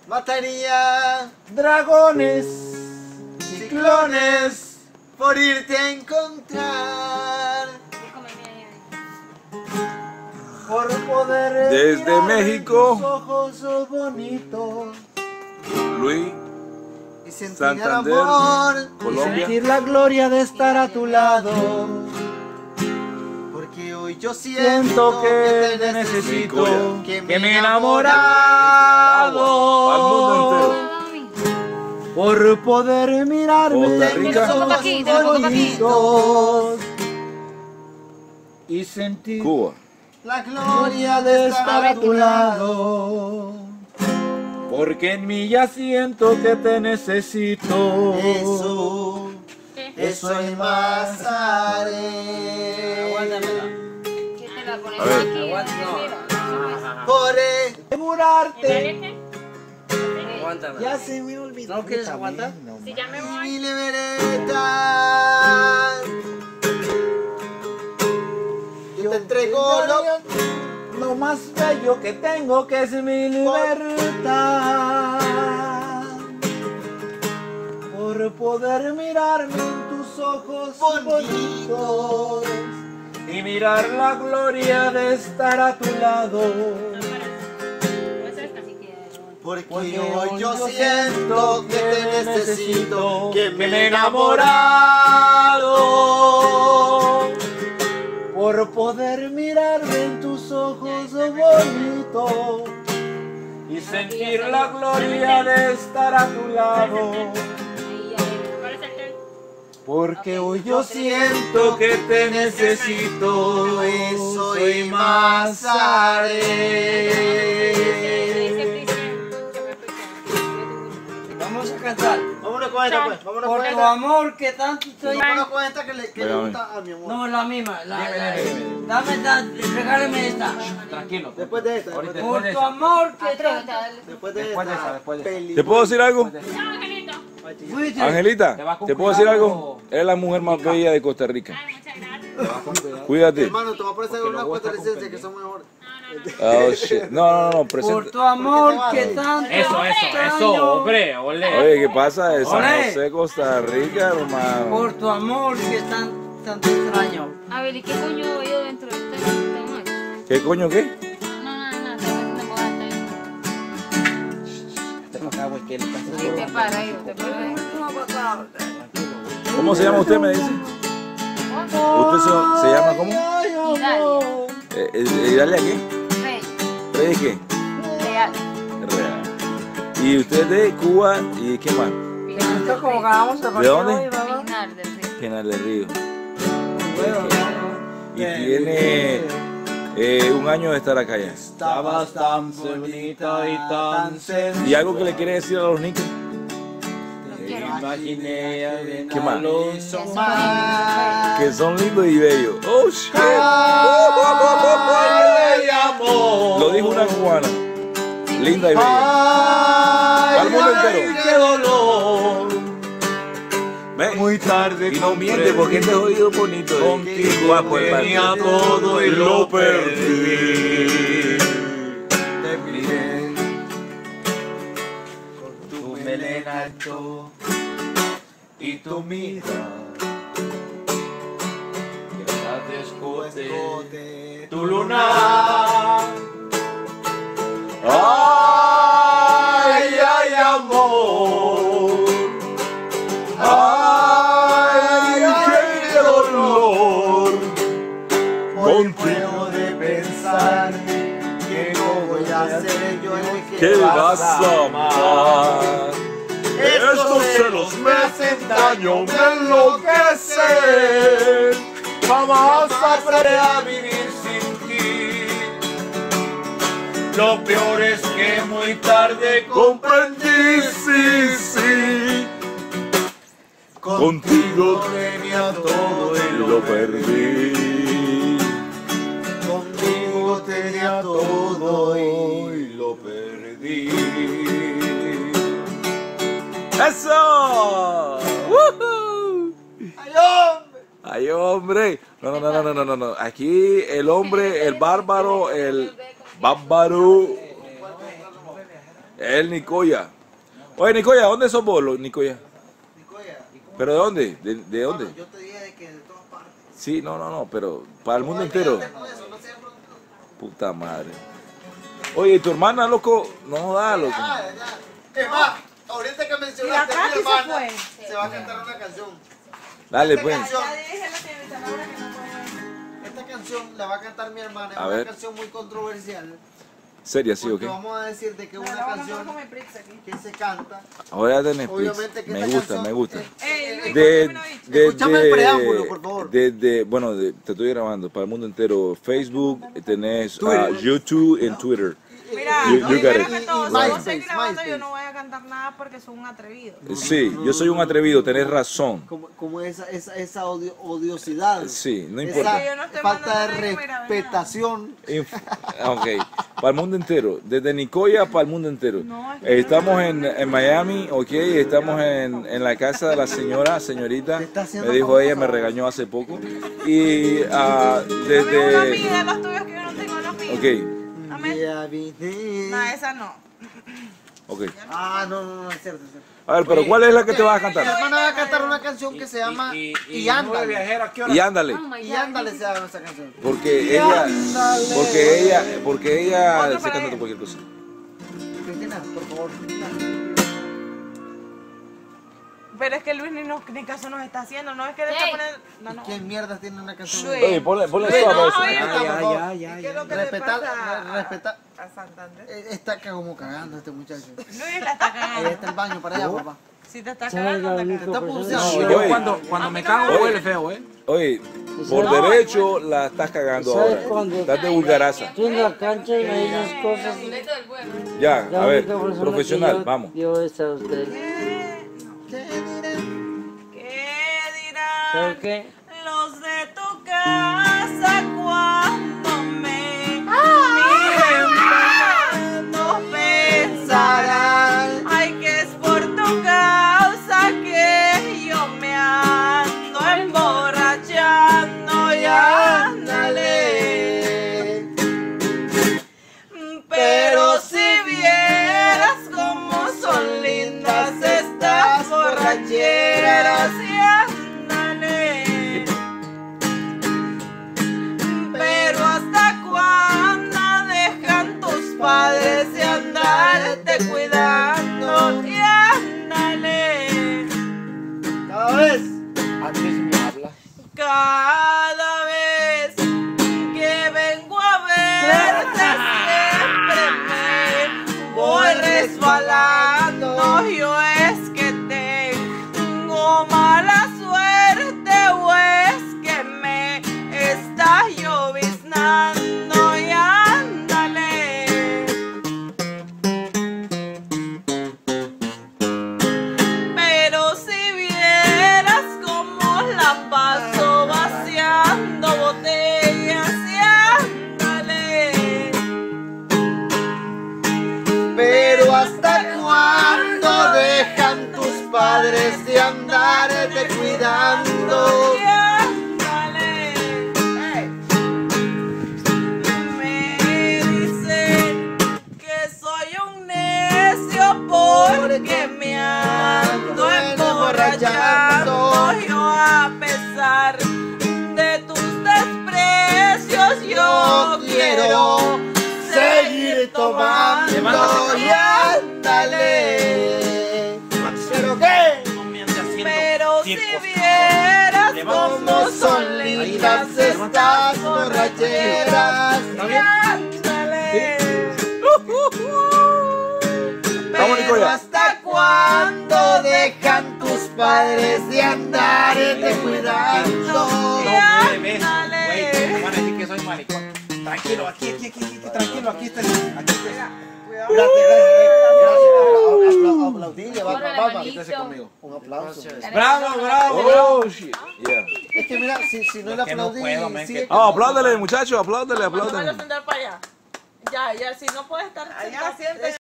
Mataría dragones, ciclones, por irte a encontrar. por poder Desde mirar México. tus ojos bonitos Luis, Y sentir Santander, el amor. y Colombia. sentir la gloria de estar a tu lado. Porque hoy yo Siento que te necesito, que que me he he enamorado Al mundo entero. por poder mirarme Costa en Rica. tus ojos Te la pongo pa' aquí. bonitos y sentir Cuba. la gloria de estar a tu lado. Porque en mí ya siento que te necesito. Eso y más haré. ¿Qué te la pones A ver. aquí? Por Asegurarte. Aguántame. Ya se me olvidó. ¿No quieres aguantar? Si ya me voy. mi libertad. Yo te entrego lo más bello que tengo, que es mi libertad. Por poder mirarme en tus ojos bonitos y mirar la gloria de estar a tu lado. Porque Porque hoy yo siento que te necesito, que me he enamorado. Por poder mirarme en tus ojos bonitos y sentir la gloria de estar a tu lado. Porque hoy yo siento que te necesito, eso y más haré. Vamos a cantar. Vámonos con esta, pues. Vámonos Por con tu esta. amor que tanto estoy. Vámonos con esta que le Véame. gusta a mi amor. No, la misma. Dime. Regálame esta. Tranquilo. Después de esta. Ahorita. Después Por tu amor que tanto. de Después de esta. esa, después de esa. peli- ¿Te puedo decir algo? Fuiste. Angelita, Te vas con ¿te puedo decir cuidado. algo? Eres la mujer más bella de Costa Rica. Cuídate. Hermano, te voy a aparecer una cuenta de licencia que son mejores. Oh, shit. No, Por presenta. tu amor que tanto. Eso, hombre, ole. Oye, ¿qué pasa? De San Ole. José, Costa Rica, hermano. Por tu amor que tanto extraño. A ver, ¿y qué coño he oído dentro de este tema? ¿Qué coño qué? No, estoy metiendo moda, está bien. Sí, te para ahí, te para ahí. ¿Cómo se llama usted, me dice? ¿Usted se llama cómo? Idalia, ¿Idalia qué? Rey, ¿Rey qué? Real. Real. ¿Y usted es de Cuba y qué más? Esto como acabamos de ¿De dónde? Pinar del Río. General del Río. Y tiene un año de estar acá ya. Estabas tan bonita y tan sencilla. ¿Y algo que le quiere decir a los nicos? Imaginé ¿Qué más? más. Que son lindos y bellos. ¡Oh, shit! Lo dijo una cubana. Linda y bella. Al mundo entero. ¡Qué dolor! Ve. Muy tarde. Y no miente porque este oído bonito. Contigo Guapo el tenía padre. todo y lo perdí. Te miré con tu melena alto y tu mirada. Que escote tu lunar. Ay, ay, amor. Ay, qué dolor. Contigo de pensar que no voy a ser yo el ¿Qué vas a amar? Estos celos me hacen daño, me enloquecen. Jamás aprenderé a vivir sin ti. Lo peor es que muy tarde comprendí, sí. Contigo tenía todo y lo perdí. Contigo tenía todo y lo perdí. ¡Eso! ¡Woohoo! ¡Ay, hombre! No. Aquí el hombre, el bárbaro, El Nicoya. Oye, Nicoya, ¿dónde sos vos, Nicoya? Nicoya, ¿Pero de dónde? ¿De dónde? yo te dije de que de todas partes. Sí, no, pero para el mundo entero. No, eso no sea pronto. Puta madre. Oye, ¿tu hermana, loco? No da, loco. Ya. Es más, ahorita que mencionaste a mi hermana, se va a cantar una canción. Dale, pues. Esta canción la va a cantar mi hermana, es A una ver. canción muy controversial. Seria, sí, ok. Porque vamos a decir de que una canción que se canta, Ahora ya tenés obviamente que me esta gusta, canción me gusta. es- Escúchame el preámbulo, por favor. Bueno, te estoy grabando para el mundo entero. Facebook, tenés YouTube y Twitter. Mira, You got primero it. que todo, Y si vos MySpace, seguís grabando, yo MySpace. no voy a cantar nada porque soy un atrevido. Sí, yo soy un atrevido, tenés razón. como esa odiosidad. Sí, no Esa importa. Yo no estoy falta de mandando a nadie, mira, respetación. Ok, para el mundo entero, desde Nicoya para el mundo entero. No, es que Estamos en Miami, ok, estamos en la casa de la señorita, Te está haciendo me dijo famosa. ella, me regañó hace poco. Y Dame una desde... amiga de los tuyos que yo no tengo los míos. Ok, Dame. Ya vine. No, esa no. ok. Ah, no, es cierto. A ver, pero ¿cuál es la que te vas a Mi cantar? hermana va a cantar una canción que se llama Y ándale. viajera, ¿qué hora? Y ándale, Y ándale se llama esa canción. porque ella se canta con cualquier cosa. Cristina, por favor. Pero es que Luis ni caso nos está haciendo. No es que de Ey. poner. No, no. ¿Quién mierda tiene una canción? Luis. Oye, ponle Luis, suave no, eso. oye, Ya. ¿Qué es lo que le Respetar, pasa respetar. a Santander? Está como cagando este muchacho. Luis la está Ahí cagando. está el baño para allá, papá. Si te está cagando, te Te está cagas. pulsando. No, yo Oye. cuando me cago huele feo, Oye, por derecho la estás cagando ¿Sabes ahora. cuándo? Estás de vulgaraza. Tú en la cancha y me dices cosas. Ya, La a ver, única persona profesional, que vamos. Yo es a usted. ¿Qué dirán ¿Sabes qué? los de tu casa cuando me miren? No pensarán, ay, que es por tu causa que yo me ando emborrachando y ándale. Pero si vieras cómo son lindas estas borracheras y ándale. Pero hasta cuándo dejan tus padres de andarte cuidando y ándale. Cada vez. Antes me habla. Cada vez que vengo a verte siempre me voy resbalando. Yo es que tengo mala suerte o es que me está lloviznando y ándale. Pero si vieras cómo la paso vaciando botellas y ándale. Pero hasta cuándo dejan tus padres de andarte cuidando. Y ándale. Me dicen que soy un necio porque me ando emborrachando. Yo a pesar de tus desprecios yo quiero seguir tomando y ándale. ¿Pero qué? Pero si vieras cómo son lindas estas borracheras y ándale. Vamos, Pero Nicoya. hasta cuándo Dejan tus padres de andarte cuidando. y No me beso, ándale. güey. Van a decir que soy maricón. Tranquilo, aquí, tranquilo, aquí está. Gracias, gracias. Aplaudile, Corre la vamos. manito. Un aplauso. Bravo, bravo. Oh, shit. Yeah. Es que mira, si no le que no aplaudí, puedo, men, sigue que- Ah, apláudale, muchachos, apláudale, ¿Cuándo me voy a apláudale. sentar para allá? Ya, si no puedes estar allá, siéntate.